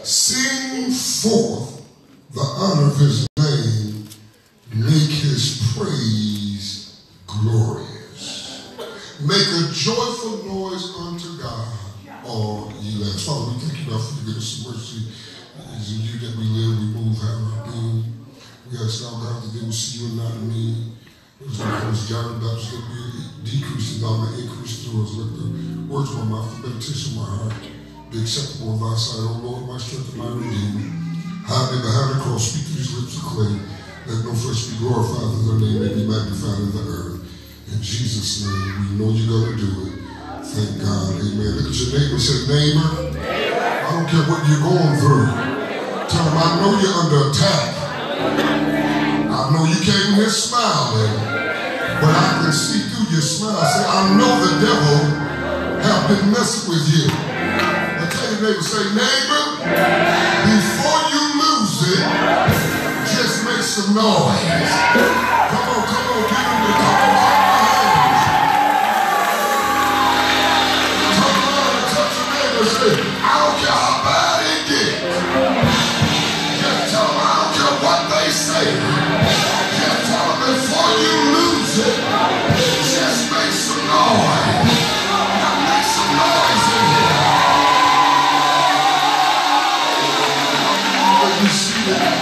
Sing forth the honor of his name. Make his praise glorious. Make a joyful noise unto God, all ye lands. Father, we thank you now for the goodness and mercy. It is in you that we live, we move, have our being. We ask now, God, that they will see you and not me. It was not as John the Baptist that we decrease and God may increase through us. Let the words of my mouth, the meditation of my heart be acceptable in thy sight, O Lord, my strength and my redeemer. Hide me behind the cross, speak to these lips of clay. Let no flesh be glorified, that their name may be magnified in the earth. In Jesus' name, we know you're going to do it. Thank God. Amen. Look at your neighbor and say, neighbor, I don't care what you're going through. Tell them, I know you're under attack. I know you came here smiling, but I can see through your smile. Say, I know the devil have been messing with you. I tell your neighbor, say, neighbor, before you lose it, just make some noise. Come on, give him the call. I don't care how bad it gets. Just tell them I don't care what they say. Just tell them before you lose it, just make some noise. Now make some noise in here. Let me see that.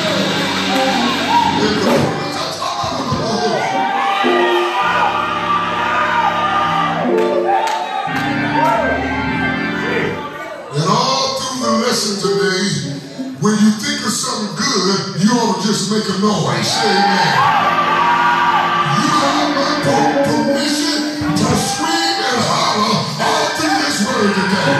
In the presence of the Lord. And all through the lesson today, when you think of something good, you ought to just make a noise. Say amen. You have my permission to scream and holler all through this word today.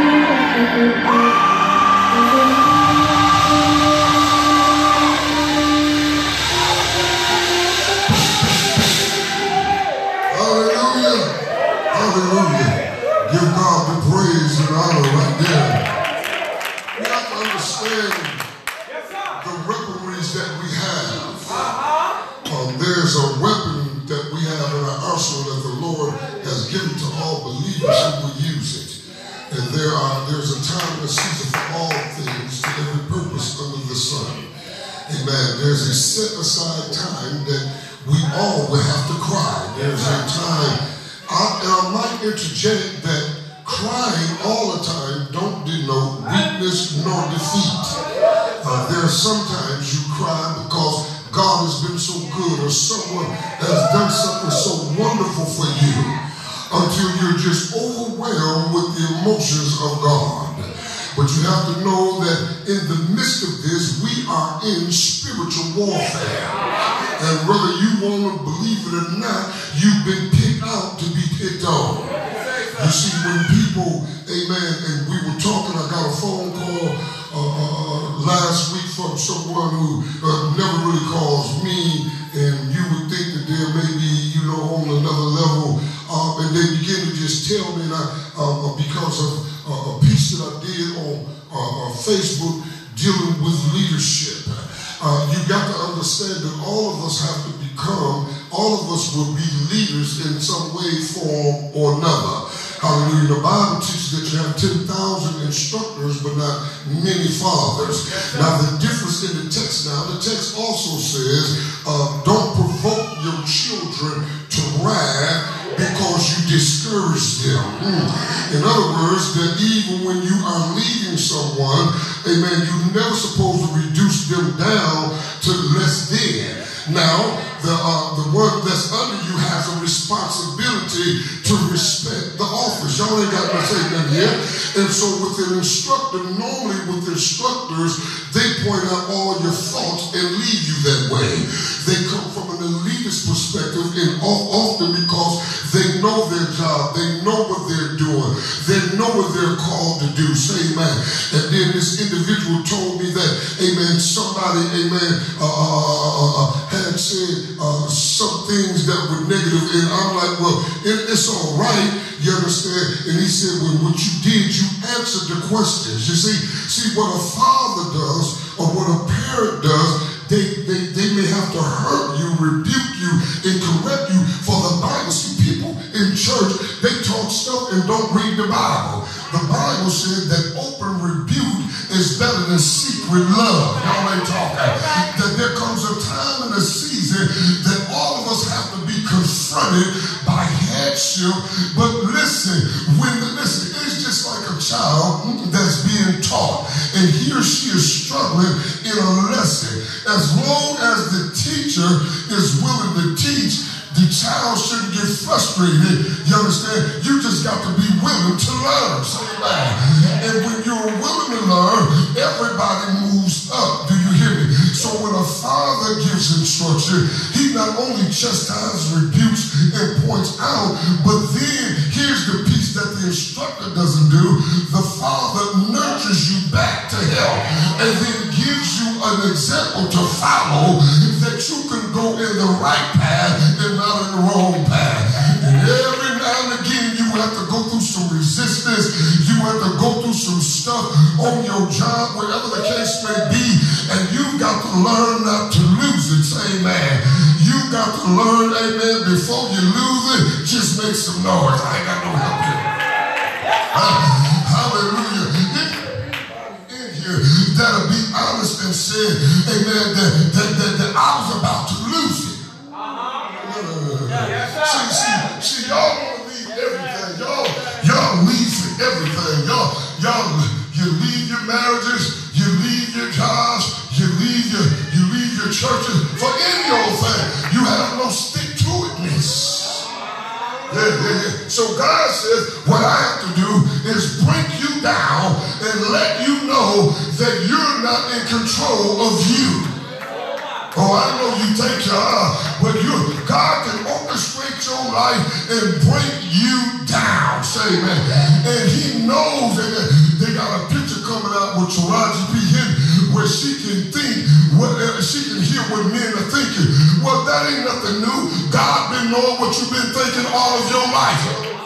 Hallelujah. Hallelujah. Give God the praise and honor right there. We have to understand the weaponries that we have. There's a weapon that we have in our arsenal that the Lord has given to all believers who will use it. And there's a time and a season for all things, to every purpose under the sun. Amen. There's a set aside time that we all will have to cry. There's a time. I might interject that crying all the time don't denote weakness nor defeat. There are sometimes you cry because God has been so good or someone has done something so wonderful for you until you're just overwhelmed with the emotions of God. But you have to know that in the midst of this, we are in spiritual warfare. And whether you want to believe it or not, you've been picked out to be picked on. You see, when people, amen, and we were talking, I got a phone call last week from someone who never really calls me, and you would think that they're maybe, on another level, and they begin to just tell me, because of a piece that I did on Facebook dealing with leadership. You got to understand that all of us will be leaders in some way, form, or another. Hallelujah. The Bible teaches that you have 10,000 instructors, but not many fathers. Now, the difference in the text also says, don't provoke your children to wrath because you discourage them. In other words, that even when you are leading someone, amen, you're never supposed to reduce them down to less than. Now, the one that's under you has a responsibility to respect the office. Y'all ain't got to say nothing yet. And so with an instructor, normally with instructors, they point out all your faults and leave you that way. They come from an elitist perspective, and often because they know their job, they know what they're doing, they know what they're called to do. Say amen. And then this individual told me that, amen, somebody, amen, had said some things that were negative, and I'm like, well, it's all right, you understand? And he said, well, what you did, you answered the questions. You see what a father does or what a parent does, they may have to hurt you, rebuke you, and correct you for the Bible. See, people in church, they talk stuff and don't read the Bible. The Bible said that open rebuke is is better than secret love. Y'all ain't talking. That there comes a time in a season that all of us have to be confronted by headship. But listen, it's just like a child that's being taught, and he or she is struggling in a lesson. As long as the teacher is willing to teach, the child shouldn't get frustrated. You understand? You just got to be willing to learn. Say that. And when you're willing to learn, everybody moves up. Do you hear me? So when a father gives instruction, he not only chastises, rebukes, and points out, but then here's the piece that the instructor doesn't do. The father nurtures you back to health and then gives you an example to follow that you can go in the right path and not in the wrong path. And every now and again you have to go through some resistance. You have to go through some stuff on your job, whatever the case may be, and you've got to learn not to lose it. Say amen. You've got to learn, amen, before you lose it, just make some noise. I ain't got no help here. Hallelujah. In here, that'll be honest and say, amen, that I was about to lose it. See, y'all want to leave everything. Y'all leave for everything. You leave your marriages, you leave your jobs, you leave your churches for any old thing. You have no stick-to-itness. Yeah. So God says, what I have to do is break you down and let you know that you're not in control of you. Oh, I know you think you are, but God can orchestrate your life and break you down. Say amen. And he knows that they got a picture coming out with Taraji P. Henry where she can think, she can hear what men are thinking. Well, that ain't nothing new. God been knowing what you've been thinking all of your life.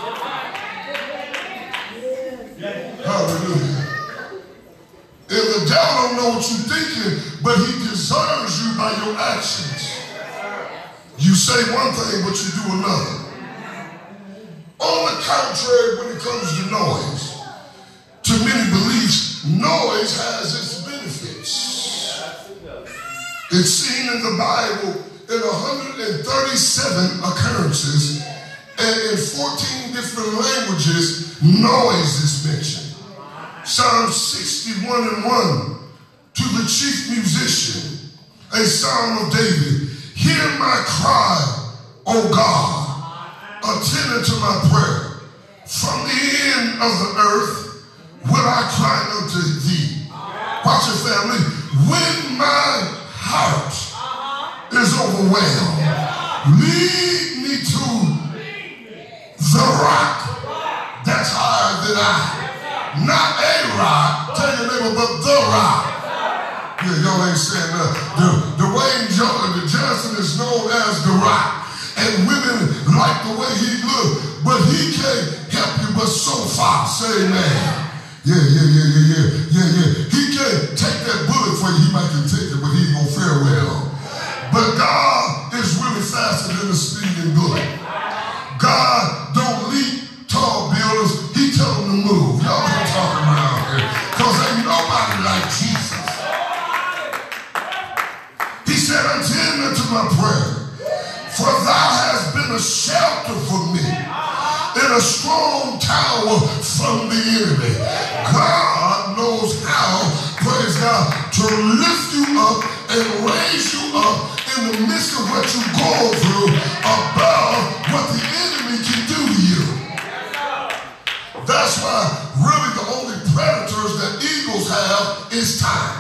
Hallelujah. And the devil don't know what you're thinking, but he discerns you by your actions. You say one thing, but you do another. On the contrary, when it comes to noise, to many beliefs, noise has its benefits. It's seen in the Bible in 137 occurrences, and in 14 different languages, noise is mentioned. Psalm 61:1, to the chief musician, a psalm of David. Hear my cry, O God, attend to my prayer. From the end of the earth will I cry unto thee. Watch it, family. When my heart is overwhelmed, lead me to the rock that's higher than I. Not a rock, tell your neighbor, but the rock. Yeah, y'all ain't saying that. Dwayne Johnson is known as the Rock. And women like the way he look, but he can't help you but so far. Say amen. Yeah. He can't take that bullet for you. He might can take it, but he ain't gonna fare well. But God is really faster than a speeding bullet. God don't leap tall buildings. He tell them to move. Y'all ain't talking around here. Because ain't nobody like Jesus. He said, attend unto my prayer. For thou hast been a shelter for me and a strong tower from the enemy. God knows how, praise God, to lift you up and raise you up in the midst of what you're going through above what the enemy can do to you. That's why really the only predators that eagles have is time.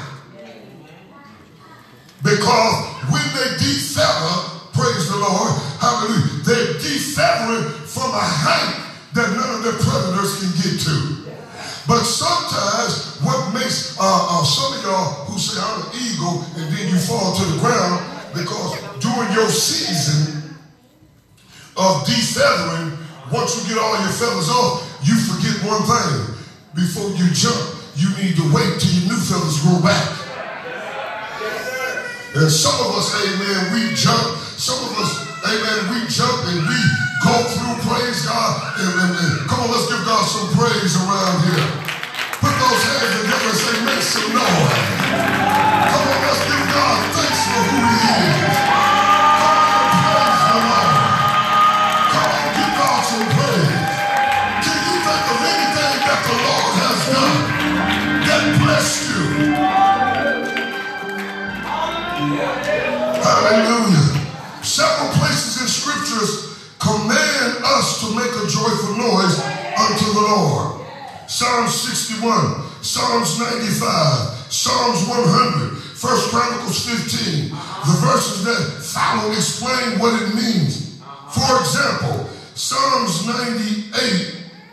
Because when they defeather, praise the Lord, hallelujah, they're defeathering from a height that none of their predators can get to. But sometimes what makes some of y'all who say I'm an eagle and then you fall to the ground, because during your season of defeathering, once you get all your feathers off, you forget one thing. Before you jump, you need to wait till your new feathers grow back. And some of us, amen, we jump. Some of us, amen, we jump and we go through, praise God. And come on, let's give God some praise around here. Put those hands together and say, make some Hallelujah. Several places in scriptures command us to make a joyful noise unto the Lord. Psalms 61, Psalms 95, Psalms 100, 1 Chronicles 15. The verses that follow explain what it means. For example, Psalms 98,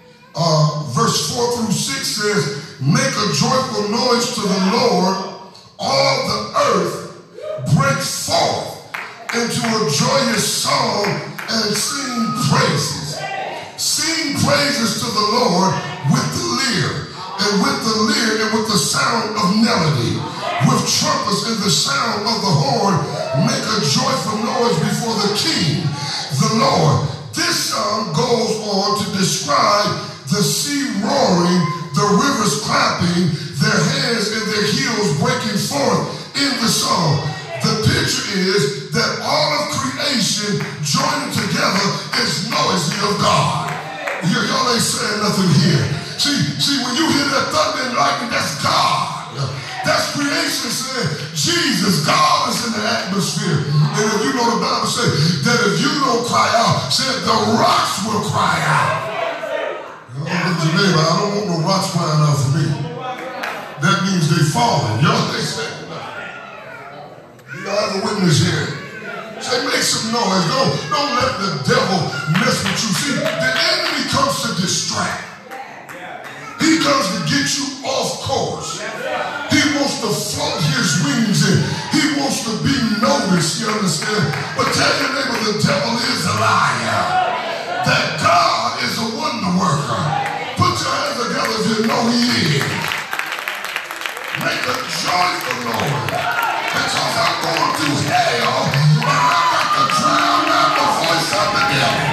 verse 4 through 6 says, make a joyful noise to the Lord, all the earth break forth into a joyous song and sing praises. Sing praises to the Lord with the lyre, and with the sound of melody, with trumpets and the sound of the horn. Make a joyful noise before the King, the Lord. This psalm goes on to describe the sea roaring, the rivers clapping, their hands and their heels breaking forth in the song. The picture is that all of creation joining together is noisy of God. Y'all ain't saying nothing here. See, when you hear that thunder and lightning, that's God. That's creation saying, Jesus, God is in the atmosphere. And if you know the Bible says that if you don't cry out, said the rocks will cry out. Look at your neighbor, I don't want no rocks crying out for me. That means they falling. Y'all ain't saying nothing. You have a witness here. Say, make some noise. Don't let the devil mess with you. See, the enemy comes to distract. He comes to get you off course. He wants to float his wings in. He wants to be noticed, you understand? But tell your neighbor the devil is a liar. That God is a wonder worker. Put your hands together if you know he is. Make a joyful noise. Because I'm going through hell and I got to drown out the voice of the devil.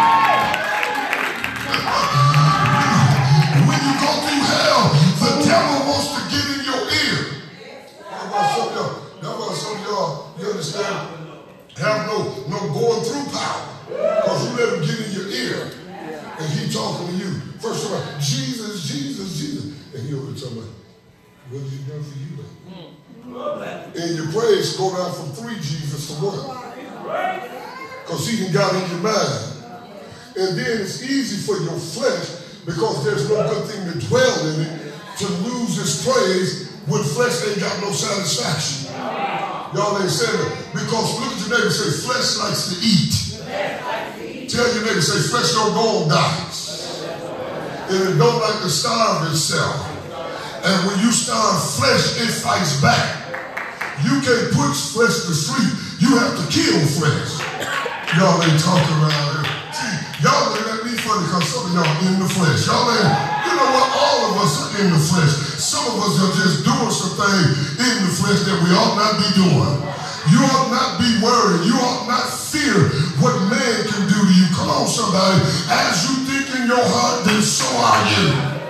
When you go through hell, the devil wants to get in your ear. That's why some of y'all, you understand, have no going through power. Because you let him get in your ear and he talking to you. First of all, Jesus, Jesus, Jesus. And he over there talking about, what has he done for you, though? And your praise go down from 3 Jesus to 1. Because he done got in your mind. And then it's easy for your flesh, because there's no good thing to dwell in it, to lose his praise when flesh ain't got no satisfaction. Y'all ain't saying it. Because look at your neighbor and say, flesh likes to eat. Tell your neighbor, say, flesh don't go on diets. And it don't like to starve itself. And when you starve flesh, it fights back. You can't put flesh to sleep. You have to kill flesh. Y'all ain't talking around here. See, y'all looking at me funny because some of y'all in the flesh. Y'all ain't, you know what? All of us are in the flesh. Some of us are just doing some things in the flesh that we ought not be doing. You ought not be worried. You ought not fear what man can do to you. Come on, somebody. As you think in your heart, then so are you.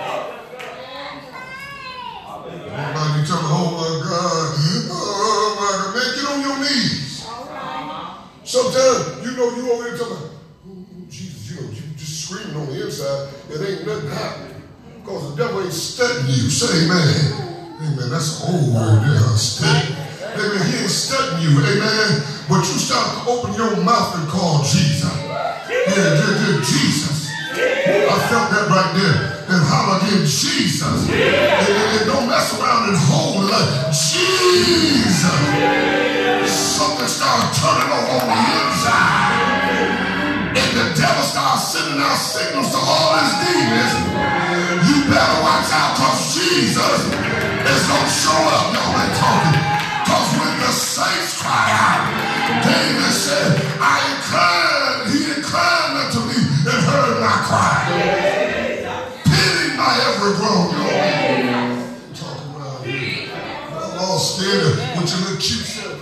Everybody tell me, oh my God, man, get on your knees. Sometimes, you know, you over there talking about, Jesus, you know, you just screaming on the inside, it ain't nothing happening. Because the devil ain't studying you. Say amen. Amen, that's an old word there, study. Amen, he ain't studying you, amen. But you start to open your mouth and call Jesus. Yeah, Jesus. I felt that right there. And holler again, Jesus. And don't mess around and hold it like, Jesus. Something started turning over on the inside. And the devil starts sending out signals to all his demons. You better watch out, because Jesus is going to show up. Y'all ain't talking. Because when the saints cry out, David said, he inclined unto me and heard my cry. Every grown, talking around here. I'm all scared with your little cute self.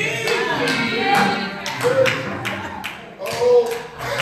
Oh,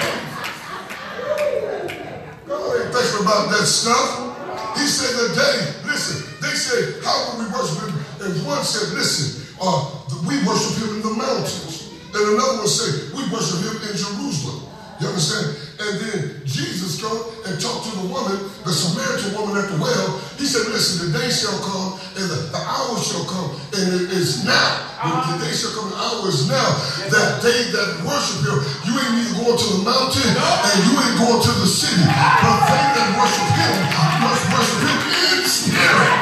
God ain't thinking about that stuff. He said today, listen, they said, how will we worship him? And one said, listen, we worship him in the mountains. And another one said, we worship him in Jerusalem. You understand? And then Jesus come and talked to the woman, the Samaritan woman at the well. He said, listen, the day shall come and the hour shall come, and it is now. But the day shall come, the hour is now, that they that worship him, you ain't either going to the mountain and you ain't going to the city. But they that worship him must worship him in spirit.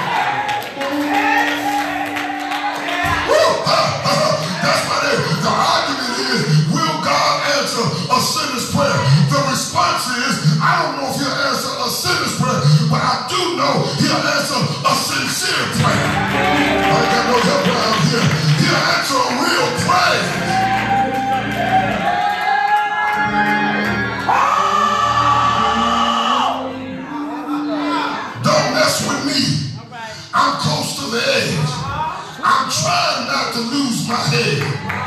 That's why the argument is, will God answer a sinner's prayer? The response is, I don't know if he'll answer a sinner's prayer, but I do know he'll answer a sincere prayer. I ain't got no help around here. He'll answer a real prayer. Don't mess with me. I'm close to the edge. I'm trying not to lose my head.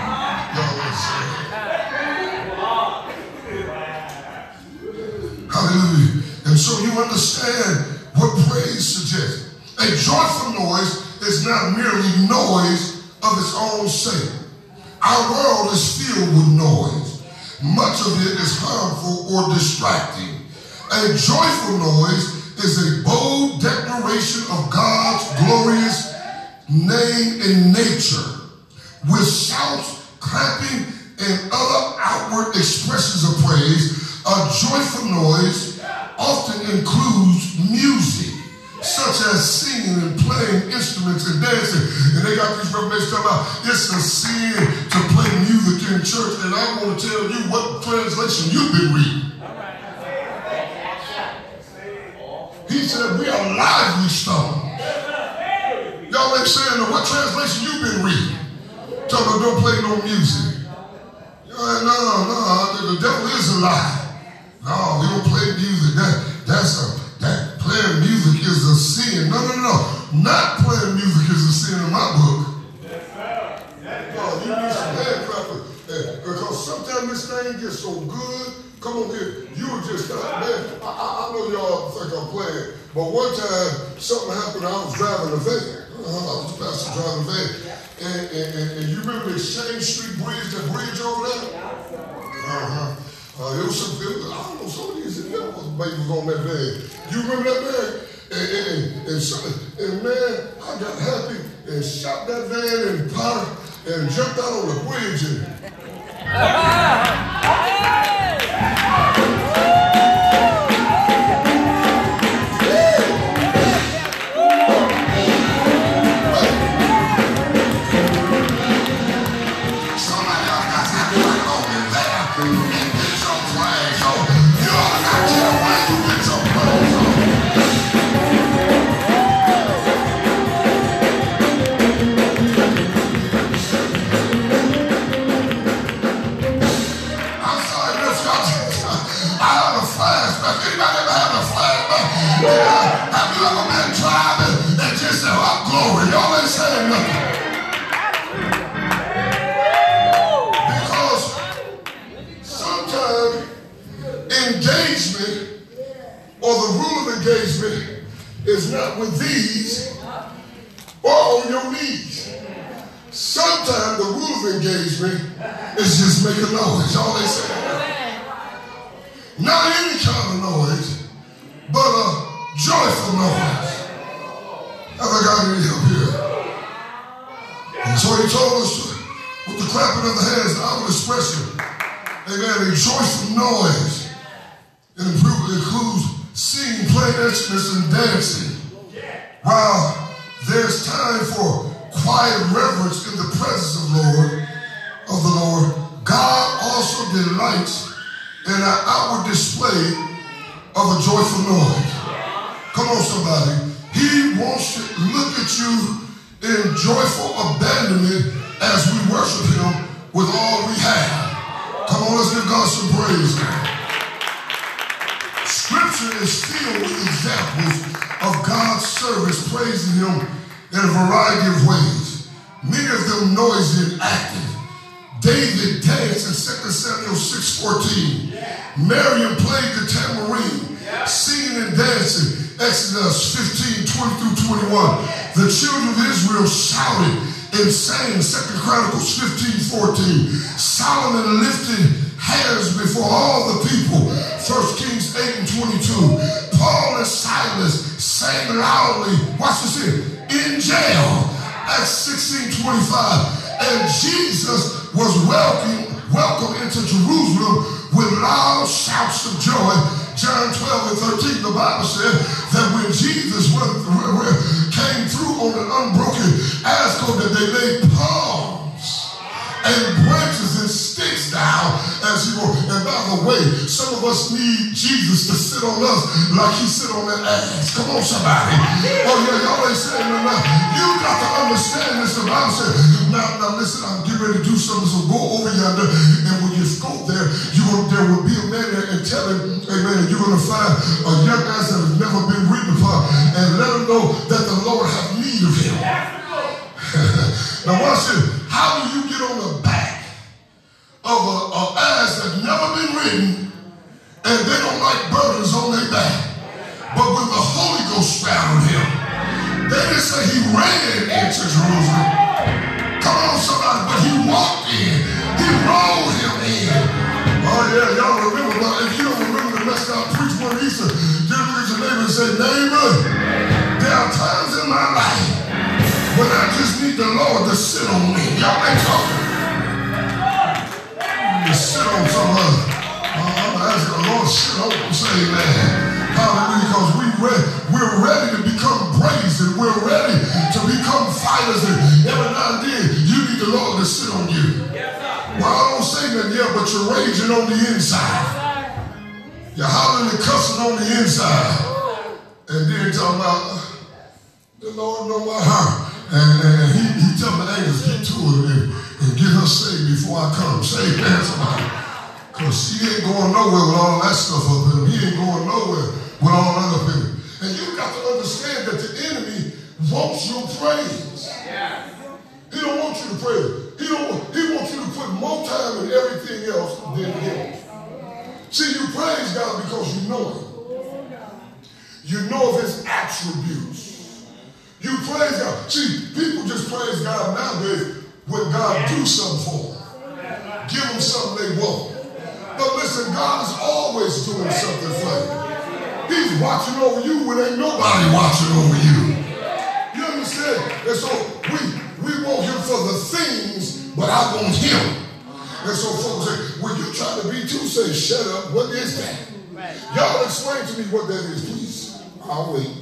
Hallelujah. And so you understand what praise suggests. A joyful noise is not merely noise of its own sake. Our world is filled with noise. Much of it is harmful or distracting. A joyful noise is a bold declaration of God's glorious name in nature, with shouts, clapping, and other outward expressions of praise. A joyful noise often includes music, such as singing and playing instruments and dancing. And they got these revelations talking about it's a sin to play music in church. And I want to tell you what translation you've been reading. He said we are lively stones. Y'all ain't saying what translation you've been reading. Talking about don't play no music. No, the devil is a lie. No, we don't play music. That playing music is a sin. No. Not playing music is a sin in my book. No, you need some hand clappers. Because sometimes this thing gets so good. Come on here. You were just, man, I know y'all think I'm playing. But one time, something happened. I was driving a van. I was the pastor driving a van. And you remember the Exchange Street Bridge, that bridge over there? It was some, I don't know, some of these babies on that van. You remember that van? And man, I got happy and shot that van and powder and jumped out on the bridge. Because sometimes engagement or the rule of engagement is not with these or on your knees. Sometimes the rule of engagement is just making noise. All they say. Not any kind of noise, but a joyful noise. Have I got any help here? And so he told us with the clapping of the hands, the outward expression, amen, a joyful noise. It includes singing, playing instruments, and dancing. While there's time for quiet reverence in the presence of the Lord, God also delights in an outward display of a joyful noise. Come on, somebody. He wants to look at you in joyful abandonment as we worship him with all we have. Come on, let's give God some praise now. Scripture is filled with examples of God's service praising him in a variety of ways. Many of them noisy and active. David danced in 2 Samuel 6:14. Miriam played the tambourine, singing and dancing. Exodus 15:20-21. The children of Israel shouted and sang. 2 Chronicles 15:14. Solomon lifted hands before all the people. 1 Kings 8:22. Paul and Silas sang loudly. Watch this here. In jail. Acts 16:25. And Jesus was welcome into Jerusalem with loud shouts of joy. John 12 and 13, the Bible said that when Jesus came through on an unbroken asphalt, that they laid palms and branches and sticks down as he walked. And by the way, some of us need Jesus to sit on us like he sit on that ass. Come on, somebody. Oh yeah, y'all ain't saying nothing. You got to understand this. The Bible said, now listen, I'm getting ready to do something, so go over yonder, and when you go there, there will be a man there and tell him, amen, you're going to find a young man that has never been written upon, and let him know that the Lord have need of him. Now watch this. How do you get on the back of an ass that's never been ridden, and they don't like burdens on their back? But when the Holy Ghost found him, they didn't say he ran into Jerusalem. Come on, somebody, but he walked in. He rolled him in. Oh yeah, y'all remember, but if you don't remember the message I preached one Easter, just look at your neighbor and say, neighbor, there are times in my life when I just need the Lord to sit on me. Y'all ain't talking. To sit on some other. I'm asking the Lord to sit on and say, man, hallelujah, because we're ready to become brazen. We're ready to become fighters, and every now and then you need the Lord to sit on you. Well, I don't say nothing yet, but you're raging on the inside. You're hollering and cussing on the inside. And then talking about, the Lord know my heart. And he tell the angels, get to it and get her saved before I come. Save man, somebody. Because she ain't going nowhere with all that stuff up in him. He ain't going nowhere with all that up in him. And you got to understand that the enemy wants your praise. He don't want you to praise. He wants you to put more time in everything else than him. See, you praise God because you know him. You know of his attributes. You praise God. See, people just praise God nowadays when God do something for them. Give them something they want. But listen, God is always doing something for you. He's watching over you when ain't nobody watching over you. You understand? And so we want him for the things, but I want him. And so folks say, when you try to be too, say, shut up. What is that? Y'all explain to me what that is, please. I'll wait.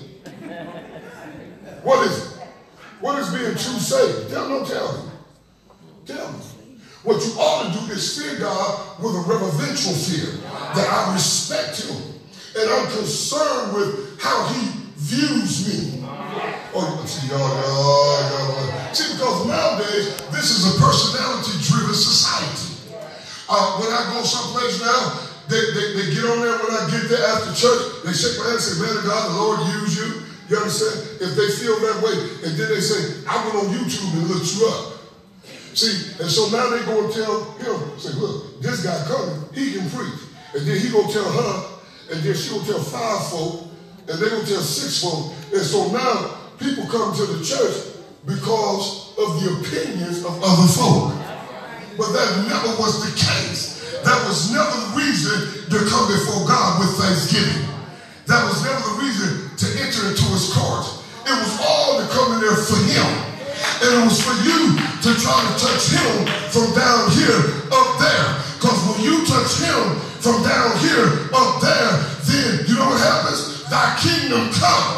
What is it? What is being true saved? Tell me. Tell me. What you ought to do is fear God with a reverential fear, that I respect him and I'm concerned with how he views me. Oh, see, y'all. See, because nowadays, this is a personality-driven society. When I go someplace now, they get on there when I get there after church, they shake my hand and say, man of God, the Lord use you. You understand? If they feel that way, and then they say, I went on YouTube and looked you up. See, and so now they go and tell him, say, look, this guy coming, he can preach. And then he gonna tell her, and then she will tell 5 folk, and they will tell 6 folk. And so now people come to the church because of the opinions of other folk. But that never was the case. That was never the reason to come before God with thanksgiving. That was never the reason to enter into his courts. It was all to come in there for him. And it was for you to try to touch him from down here up there. Because when you touch him from down here up there, then you know what happens? Thy kingdom come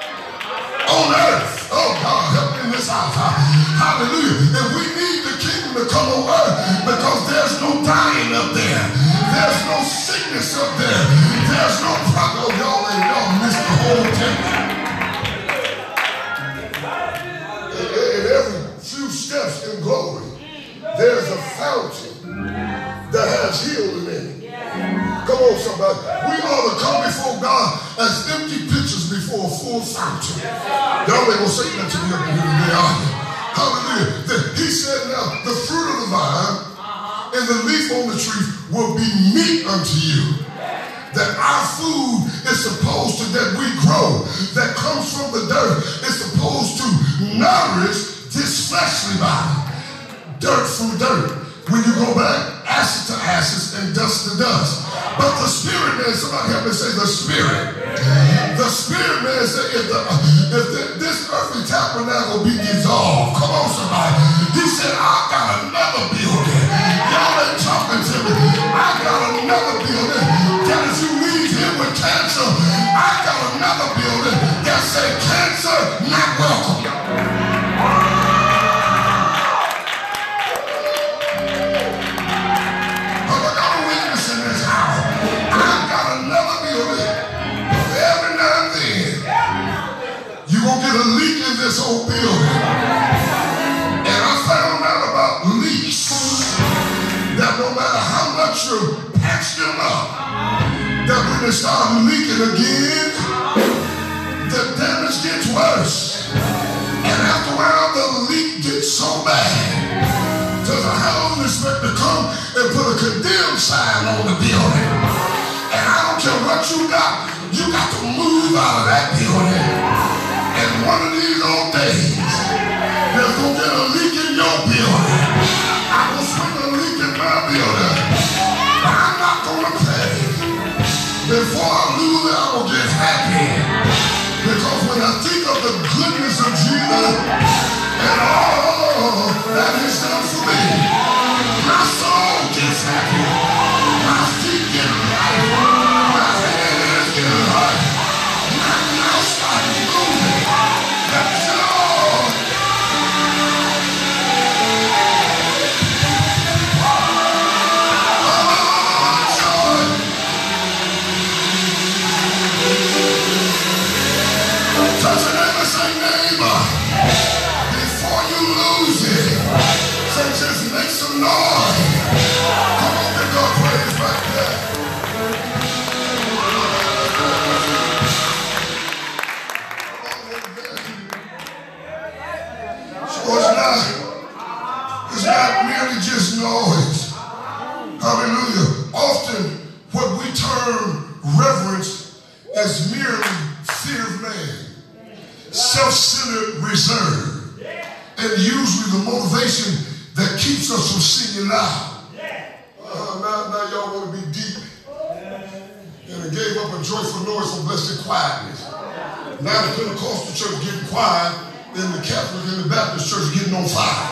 on earth. Oh God, help me in this house. Hallelujah. And we need the kingdom to come on earth because there's no dying up there. There's no sickness up there. There's no problem. Y'all missed the whole thing. In every few steps in glory, there's a fountain that has healing in it. Come on, somebody. We ought to come before God as empty pitchers before a full fountain. Y'all ain't gonna say that to me up in here today, are you? Hallelujah. He said now, the fruit of the vine and the leaf on the tree will be meat unto you. That our food is supposed to, that we grow, that comes from the dirt, is supposed to nourish this fleshly body. Dirt from dirt. When you go back, acid to acid and dust to dust. But the spirit man, somebody help me say the spirit. The spirit man said, if this earthly tabernacle be dissolved, come on somebody, He said, I got another building. Y'all ain't talking to me. I got another building. That as you leave here with cancer, I got another building that said cancer not welcome. I got a witness in this house. I got another building. Every now and then, you're going to get a leak in this old building. And I found out about leaks, that no matter how much you patch them up, that when they start leaking again, the damage gets worse. And after a while, the leak gets so bad, does a housing inspector come and put a condemned sign on the building? And I don't care what you got to move out of that building. And one of these old days, there's going to get a leak in your building. I will swing a leak in my building. But I'm not going to pay. Before I lose it, I will get happy. Because when I think of the goodness of Jesus and all that He's done for me, my soul gets happy. My feet get light. My hands get light. My mouth starts moving. That's all. Touch a neighbor, say neighbor, before you lose it, say just make some noise. Come on, give God praise right there. So it's not merely just noise. Hallelujah. Often what we term reverence is merely fear of man, self-centered reserve, and usually the motivation that keeps us from singing loud. Now y'all want to be deep, and it gave up a joyful noise for blessed quietness. Now the Pentecostal church getting quiet, then the Catholic and the Baptist church getting on fire.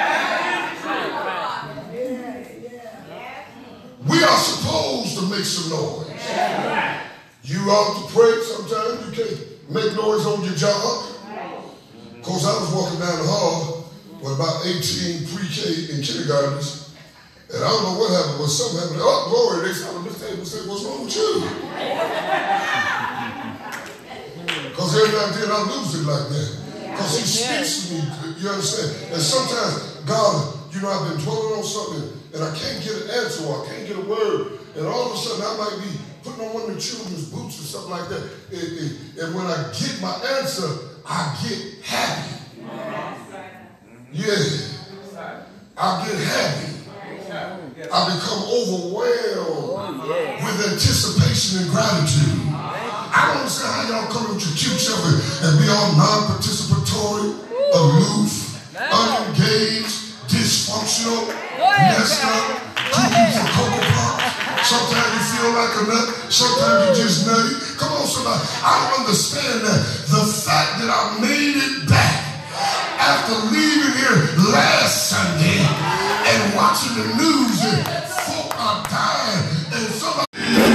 We are supposed to make some noise. You ought to pray. Sometimes you can't make noise on your job. Of course, I was walking down the hall with about 18 pre-K and kindergartners, and I don't know what happened, but something happened. Oh, glory, they sat on this table and said, what's wrong with you? Because every now and then I lose it like that. Because He speaks to me, you understand? And sometimes God, I've been dwelling on something, and I can't get an answer or I can't get a word, and all of a sudden I might be putting on one of the children's boots or something like that. And when I get my answer, I get happy. Yeah. I get happy. I become overwhelmed with anticipation and gratitude. I don't understand how y'all come with your cute self and be all non-participatory, aloof, unengaged, dysfunctional, messed up, too for Cocoa Pops. Sometimes you feel like a nut, sometimes you just nutty. Come on, somebody. I don't understand that. The fact that I made it back after leaving here last Sunday and watching the news and folk are dying and somebody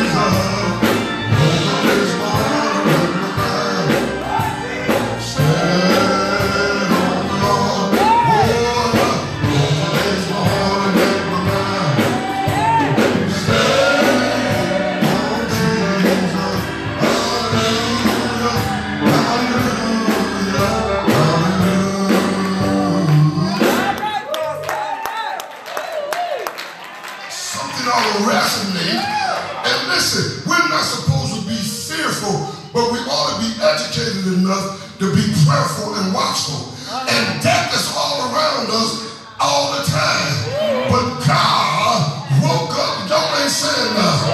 resonate. And listen, we're not supposed to be fearful, but we ought to be educated enough to be prayerful and watchful. And death is all around us all the time. But God woke up. Y'all ain't saying nothing.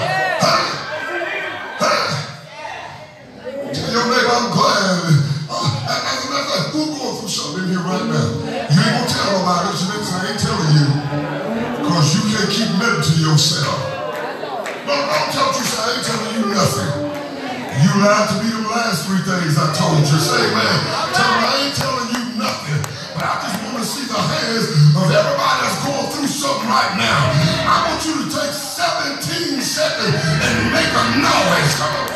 Tell your neighbor, I'm glad. As a matter of fact, who's going through something in here right now? You ain't gonna tell nobody. I ain't telling you. Because you can't keep nothing to yourself. No, don't tell you, I ain't telling you nothing. You lied to me the last 3 things I told you. Say, man, tell me I ain't telling you nothing. But I just want to see the hands something right now. I want you to take 17 seconds and make a noise. Come on.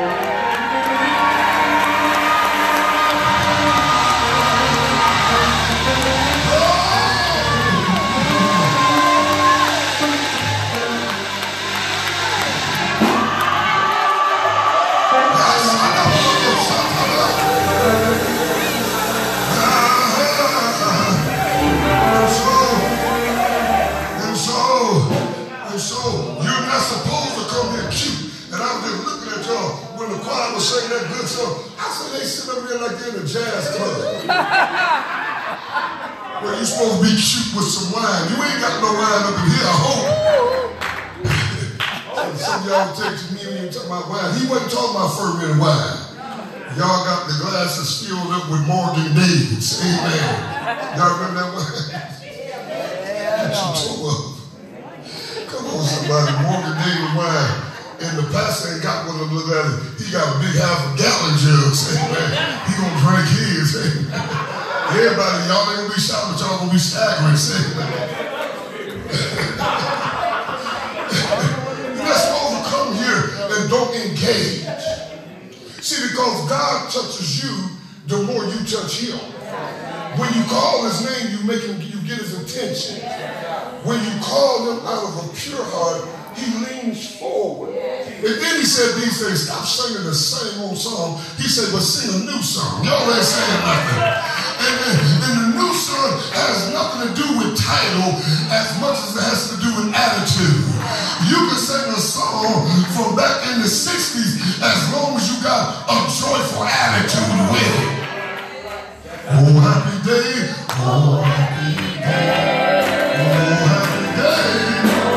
Saying that good song. I said they sit up here like they're in a jazz club. Well, you supposed to be cute with some wine. You ain't got no wine up in here, I hope. Some of y'all take to me when you talk about wine. He wasn't talking about fermented wine. Y'all got the glasses filled up with Morgan Davis. Amen. Y'all remember that wine? Come on, somebody. Morgan Davis wine. And the pastor ain't got one of them little others. He got a big half-a-gallon jug. Amen. He gonna drink his. Amen. Everybody, y'all ain't gonna be shouting, but y'all gonna be staggering. You're not supposed to come here and don't engage. See, because God touches you, the more you touch him. When you call his name, you get his attention. When you call him out of a pure heart, he leans forward. And then he said these things, stop singing the same old song. He said, but sing a new song. Y'all ain't saying nothing. And the new song has nothing to do with title as much as it has to do with attitude. You can sing a song from back in the 60s as long as you got a joyful attitude with it. Oh, happy day. Oh, happy day. Oh, happy day.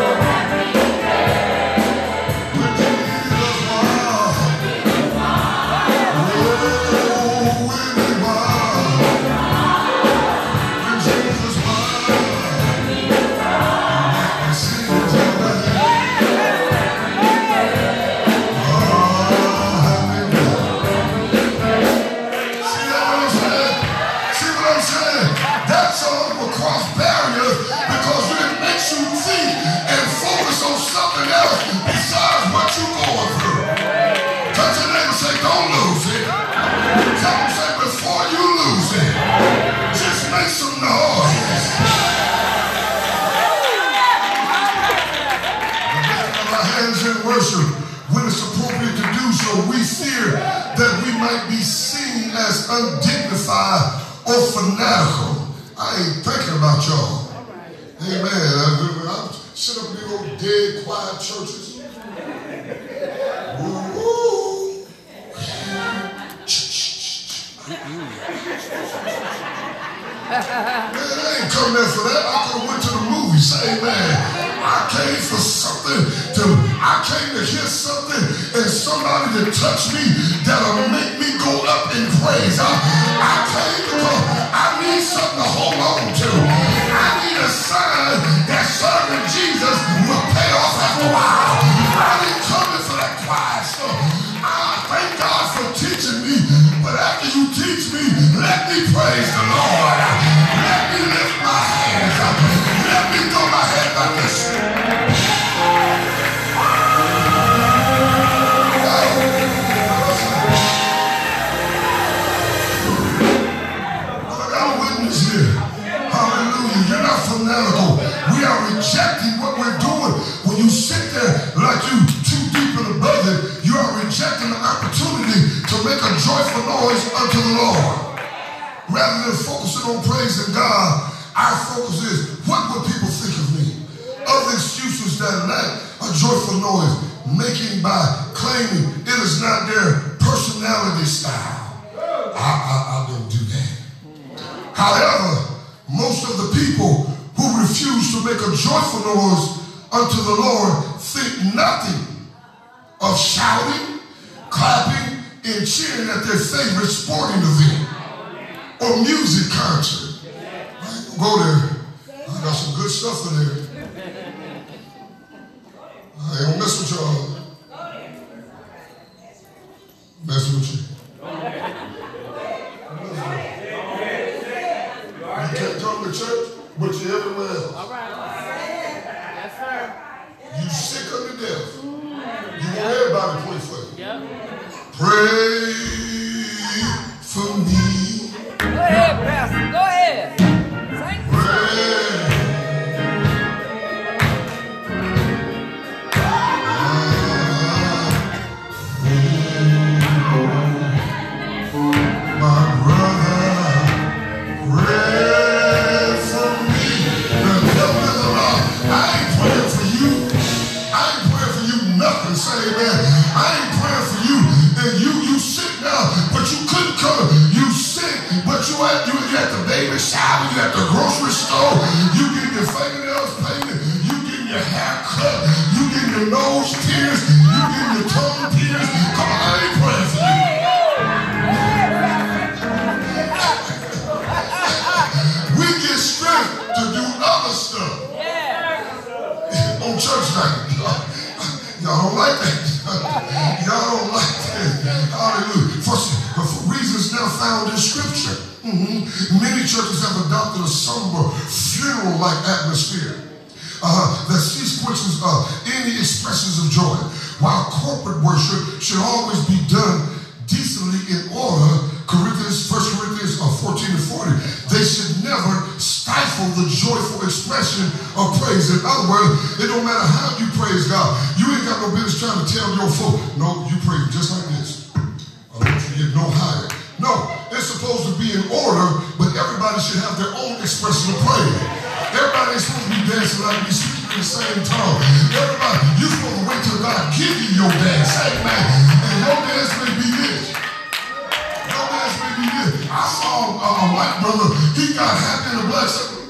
When it's appropriate to do so, we fear that we might be seen as undignified or fanatical. I ain't thinking about y'all. Amen. I sit up in these old dead, quiet churches. Ooh. Man, I ain't come there for that. I could have went to the movies. Amen. I came for something I came to hear something and somebody to touch me that'll make me go up in praise. I came because I need something to hold on to. I need a sign that serving Jesus will pay off after a while. I didn't come in for that quiet stuff. I thank God for teaching me, but after you teach me, let me praise the Lord. Let me lift my hands up. Let me throw my head like this. We are rejecting what we're doing. When you sit there like you too deep in the bucket, you are rejecting the opportunity to make a joyful noise unto the Lord. Rather than focusing on praising God, our focus is, what will people think of me? Other excuses that lack a joyful noise, making by claiming it is not their personality style. I don't do that. However, most of the people who refuse to make a joyful noise unto the Lord think nothing of shouting, clapping, and cheering at their favorite sporting event or music concert. I ain't gonna go there. I got some good stuff in there. I ain't gonna mess with y'all. Mess with you. You can't come to church, but you're everywhere else. All right. job, you at the grocery store, you getting your fingernails painted, you getting your hair cut, you getting your nose pierced, you getting your tongue pierced. Come on, I ain't praying for you. We get strength to do other stuff on church night. Y'all don't like that. Y'all don't like that. Hallelujah. For reasons now found in Scripture. Many churches have adopted a somber, funeral-like atmosphere that sequences any expressions of joy. While corporate worship should always be done decently in order, 1 Corinthians 14 and 40, they should never stifle the joyful expression of praise. In other words, it don't matter how you praise God. You ain't got no business trying to tell your folk, no, you praise just like this. I want you to get no higher. No, it's supposed to be in order, but everybody should have their own expression of praise. Everybody ain't supposed to be dancing like we speaking in the same tongue. Everybody, you're supposed to wait till God give you your dance. Amen. And your dance may be this. Your dance may be this. I saw a white brother, he got happy in the black circle.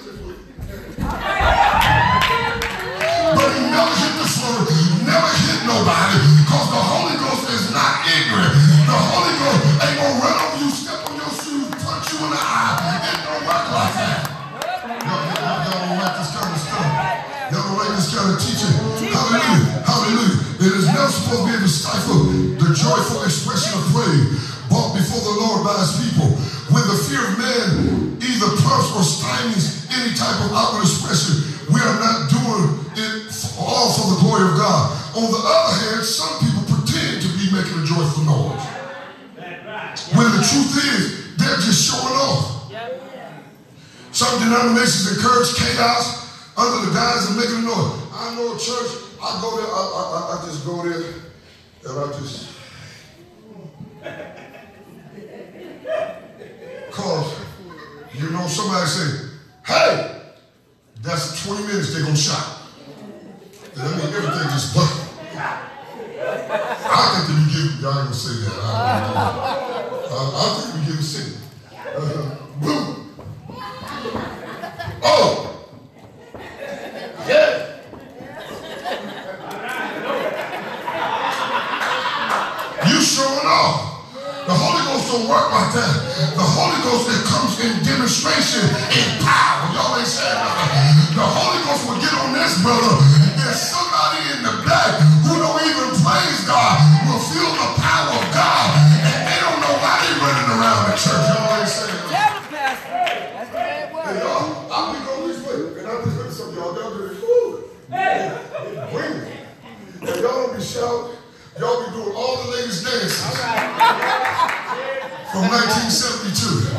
But he never hit the floor, never hit nobody, because the Holy Ghost is not ignorant. The Holy Ghost ain't gonna run over you, step on your shoes, punch you in the eye. It don't work like that. Y'all don't like this kind of stuff. Y'all don't like this kind of teaching. Hallelujah. Hallelujah. It is never supposed to be able to stifle the joyful expression of praise brought before the Lord by his people. When the fear of man either prompts or stymies any type of outward expression, we are not doing it all for the glory of God. On the other hand, some people pretend to be making a joyful noise. When the truth is, they're just showing off. Some denominations encourage chaos under the guise of making a noise. I know a church, I go there, I just go there, and I just, cause, you know, somebody say, hey, that's 20 minutes they're going to shout. And I mean, everything just buckled. I think that we give, y'all ain't going to say that. I think we give a signal. Boom. Oh. Yeah. You showing off. The Holy Ghost don't work like that. The Holy Ghost, it comes in demonstration, in power. Y'all ain't saying nothing. The Holy Ghost will get on this, brother. There's somebody in the back who don't even praise God will feel the power of God, and they don't know why they running around the church. Y'all ain't saying nothing. Tell the pastor. That's the way it works. Hey, y'all, I'll be going this way, and I'll just look at some of y'all. Y'all do this. Bring it. And y'all don't be shouting. Y'all be doing all the ladies' dances. All right. From 1972.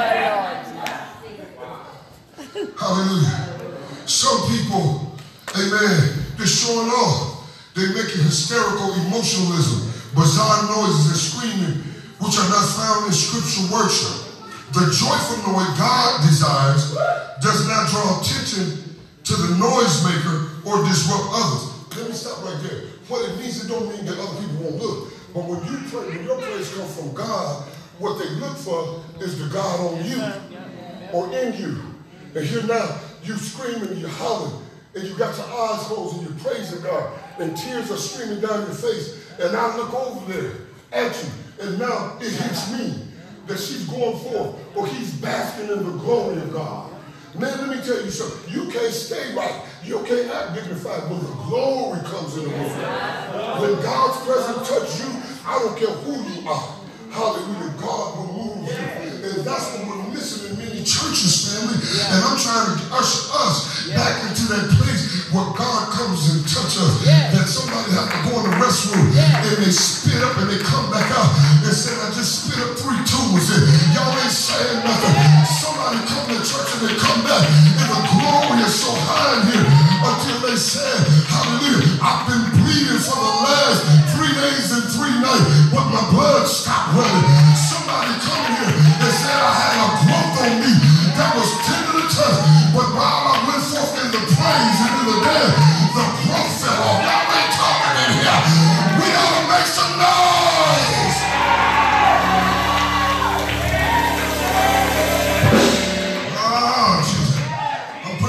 Hallelujah. Some people, amen, they're showing off. They're making hysterical emotionalism, bizarre noises and screaming, which are not found in scriptural worship. The joyful noise God desires does not draw attention to the noisemaker or disrupt others. Let me stop right there. What it means, it don't mean that other people won't look. But when you pray, when your praise comes from God, what they look for is the God on you or in you. And here now, you screaming, you hollering, and you got your eyes closed and you're praising God, and tears are streaming down your face. And I look over there at you, and now it hits me that she's going forth, or he's basking in the glory of God. Man, let me tell you something. You can't stay right. You can't act dignified when the glory comes in the room. When God's presence touches you, I don't care who you are. Hallelujah. God will move you. And that's what we're missing in many churches, family. And I'm trying to usher us back into that place where God comes and touches us. That somebody have to go in the restroom and they spit up and they come back out and say, I just spit up 3 tubes and y'all ain't saying nothing. Somebody come to church and they come back and the glory is so high in here until they say, hallelujah, I've been bleeding for the last 3 days and 3 nights, but my blood stopped running. Somebody come here and said I had a growth on me that was tender to touch, but while I went forth in the praise and in the dance, the growth fell off. Y'all ain't talking in here. We ought to make some noise.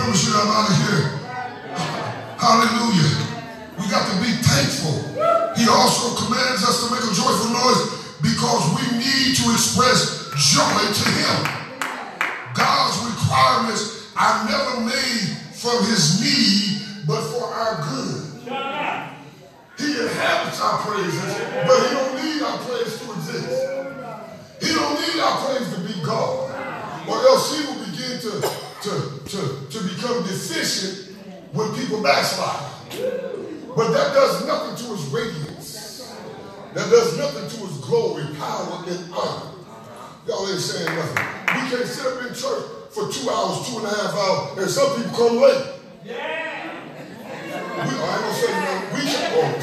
promise you I'm out of here. Hallelujah. We got to be thankful. He also commands us to make a joyful noise because we need to express joy to him. God's requirements are never made from his need, but for our good. He inhabits our praises, but he don't need our praise to exist. He don't need our praise to be God, or else he will begin to become deficient when people backslide. But that does nothing to his radiance. That does nothing to his glory, power, and honor. Y'all ain't saying nothing. We can't sit up in church for 2 hours, 2.5 hours, and some people come late. I ain't gonna say no. We can go.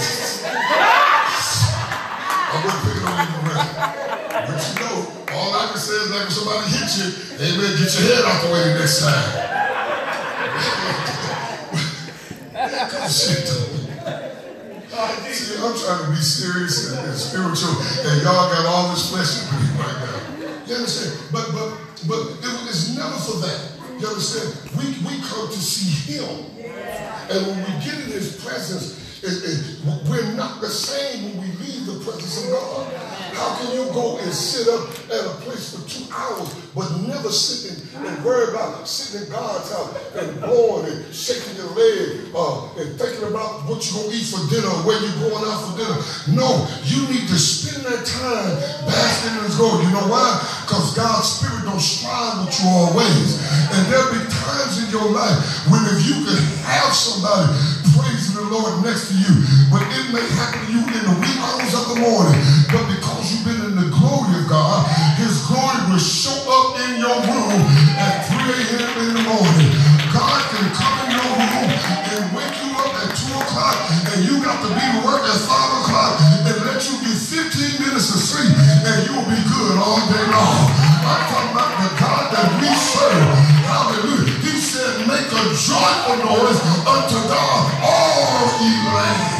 I'm gonna pick it on you around. But you know, all I can say is like if somebody hits you, amen, get your head out the way the next time. Come shit to me. See, I'm trying to be serious and spiritual, and y'all got all this flesh in me right now. You understand? But it's never for that. You understand? We come to see him. And when we get in his presence, we're not the same when we leave the presence of God. How can you go and sit up at a place for 2 hours, but never sit and worry about sitting in God's house and blowing and shaking your leg and thinking about what you're going to eat for dinner, where you're going out for dinner? No, you need to spend that time basking in his glory. You know why? Because God's spirit don't strive with you always. And there'll be times in your life when if you could have somebody praising the Lord next to you, but it may happen to you in the wee hours of the morning, but because you've been in the glory of God, his glory will show up in your room at 3 a.m. in the morning. God can come in your room and wake you up at 2 o'clock, and you got to be to work at 5 o'clock and let you get 15 minutes of sleep, and you'll be good all day long. I'm talking about the God that we serve. Hallelujah. He said, make a joyful noise unto God, all ye lands.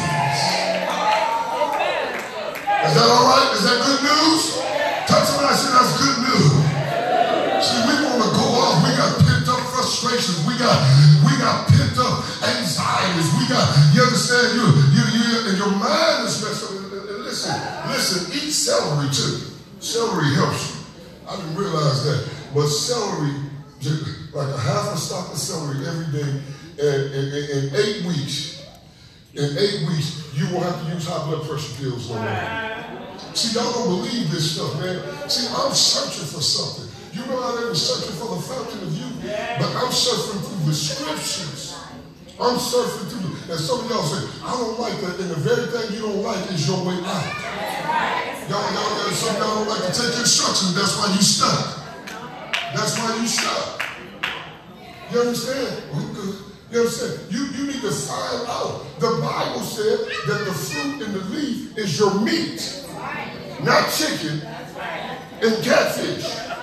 Is that all right? Is that good news? Touch somebody and say that's good news. See, we want to go off. We got pent up frustrations. We got pent up anxieties. You understand? And your mind is messed up. And listen, eat celery too. Celery helps you. I didn't realize that. But celery, like a half a stalk of celery every day, and in 8 weeks, you won't have to use high blood pressure pills no more. See, y'all don't believe this stuff, man. See, I'm searching for something. You know how they were searching for the fountain of youth? But I'm surfing through the scriptures. I'm surfing through, and some of y'all say, I don't like that, and the very thing you don't like is your way out. Some of y'all don't like to take instructions. That's why you stuck. That's why you stuck. You understand? You understand? You need to find out. The Bible said that the fruit and the leaf is your meat, not chicken and catfish.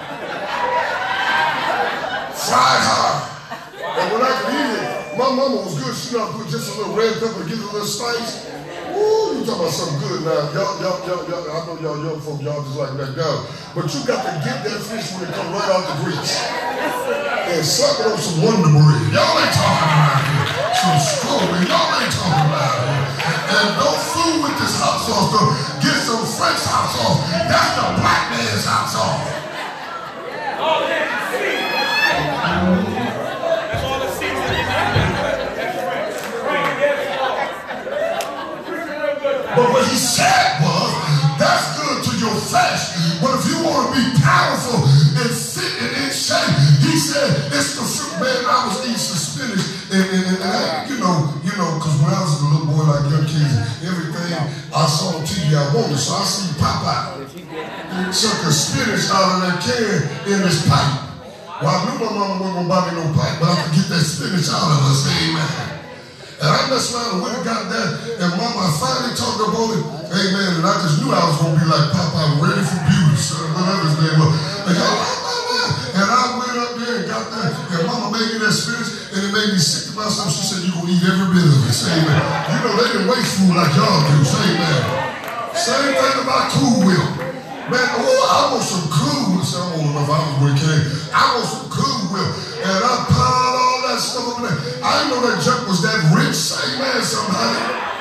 Fried hard. And when I could eat it, my mama was good. She not put just a little red pepper to give it a little spice. Ooh, you talking about something good now. Y'all, I know y'all young folk, y'all just like that down. But you got to get that fish when it come right out the grease. And suck it on some Wonder Bread. Y'all ain't talking about it. Some strawberry. Y'all ain't talking about it. And don't fool with this hot sauce though. Get some French hot sauce. That's the black man's hot sauce. All that season. That's all the season. But what he said was, that's good to your flesh. But if you want to be powerful and fit and in shape, he said, it's the fruit. Man, I was eating some spinach. And you know, because when I was a little boy like young kids, everything I saw on TV I wanted. So I see pop out. Took a spinach out of that can in this pipe. Well, I knew my mama wasn't going to buy me no pipe, but I could get that spinach out of her. Say amen. And I messed around and went and got that, and mama finally talked about it. Amen. And I just knew I was going to be like Popeye, ready for beauty, so whatever his name was. And I went up there and got that, and mama made me that spinach, and it made me sick to myself. She said, you're going to eat every bit of it. Say amen. You know, they didn't waste food like y'all do. Say amen. Same thing about Cool Whip. Man, I want some Cool Whip. I'm old enough, I was when it came. I want some Cool Whip. And I piled all that stuff I didn't know that junk was that rich. Say amen, somebody.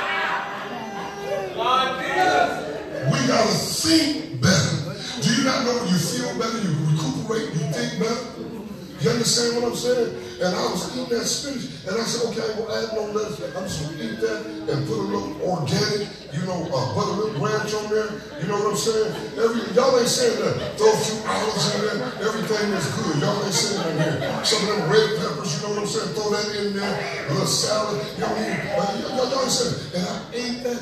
We got to think better. Do you not know when you feel better, you recuperate, you think better? You understand what I'm saying? And I was eating that spinach, and I said, okay, I ain't gonna add no lettuce. I'm just gonna eat that and put a little organic, buttermilk ranch on there. You know what I'm saying? Y'all ain't saying that. Throw a few olives in there. Everything is good. Y'all ain't saying that here. Some of them red peppers, you know what I'm saying? Throw that in there. A little salad. Y'all ain't saying that. And I ate that,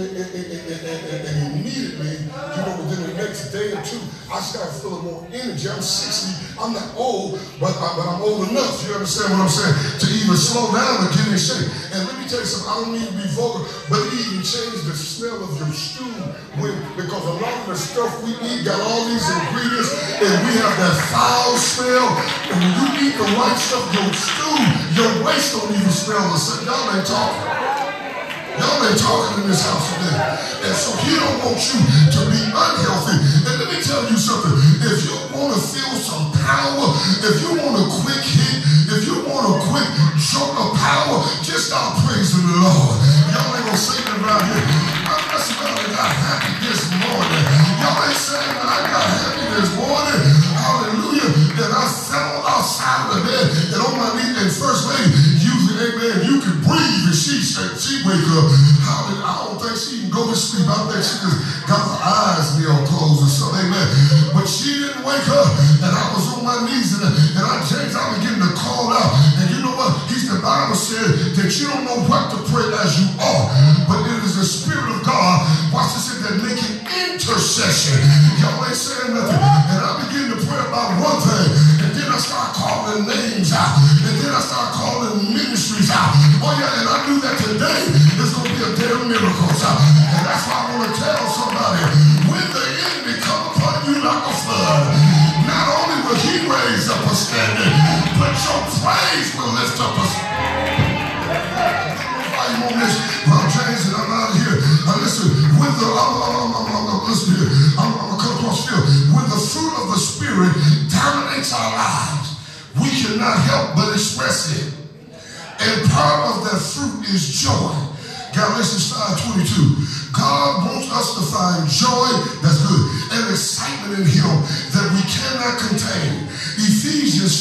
and immediately, within the next day or two, I started feeling more energy. I'm 60. I'm not old, but I'm old enough. You understand what I'm saying? To even slow down and get in shape. And let me tell you something. I don't need to be vulgar, but it even changed the smell of your stew because a lot of the stuff we eat got all these ingredients, and we have that foul smell. And when you eat the right stuff, your stew, your waist don't even smell the same. Y'all ain't talking. Y'all ain't talking in this house today. And so he don't want you to be unhealthy. And let me tell you something. If you want to feel some power, if you want a quick hit, if you want a quick jolt of power, just start praising the Lord. Y'all ain't gonna say that around here. I smell I got happy this morning. Y'all ain't saying that I got happy this morning. Hallelujah. And I fell outside of the bed and on my knees. And First Lady, usually, amen, you can breathe. And she wake up. I don't think she can go to sleep. I think she just got her eyes closed or something. Amen. But she didn't wake up. And I was on my knees and I began to call out. And you know what? The Bible said that you don't know what to pray as you ought, but it is the Spirit of God, watch this, that making intercession. Y'all ain't saying nothing. And I begin to pray about one thing, and then I start calling names out, and then I start calling ministries out. Oh yeah, and I knew that today is going to be a day of miracles. And that's why I want to tell somebody, when the enemy come upon you like a flood, not only will he raise up a standard, but your praise will lift up a standard. James, and I'm out of here. Listen, when the listen here, I'm gonna cut across the field. When the fruit of the Spirit dominates our lives, we cannot help but express it. And part of that fruit is joy. Galatians 5:22. God wants us to find joy, that's good, and excitement in Him that we cannot contain. Ephesians